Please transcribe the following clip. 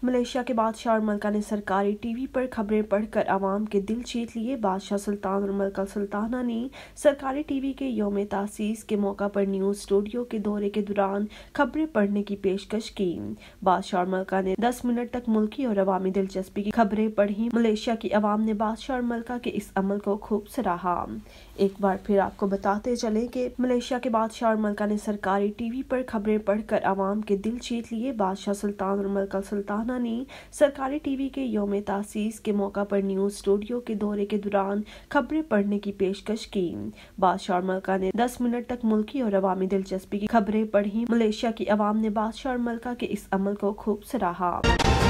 Malaysia के बादशाह और मलका ने सरकारी टीवी पर खबरें पढ़कर आवाम के दिल जीत लिए। बादशाह सुल्तान और मलका सुल्ताना ने सरकारी टीवी के यौम तासीस के मौका पर न्यूज स्टूडियो के दौरे के दौरान खबरें पढ़ने की पेशकश की। बादशाह और मलका ने 10 मिनट तक मुल्की और अवामी दिलचस्पी की खबरें पढ़ी। मलेशिया की अवाम ने बादशाह और मलका के इस अमल को खूब सराहा। एक बार फिर आपको बताते चलें कि मलेशिया के बादशाह और मलका ने सरकारी टीवी पर खबरें पढ़कर आवाम के दिल जीत लिए। बादशाह सुल्तान और मलका सुल्ताना ने सरकारी टीवी के यौम तासीस के मौका पर न्यूज स्टूडियो के दौरे के दौरान खबरें पढ़ने की पेशकश की। बादशाह और मलका ने 10 मिनट तक मुल्की और अवामी दिलचस्पी की खबरें पढ़ी। मलेशिया की अवाम ने बादशाह और मलका के इस अमल को खूब सराहा।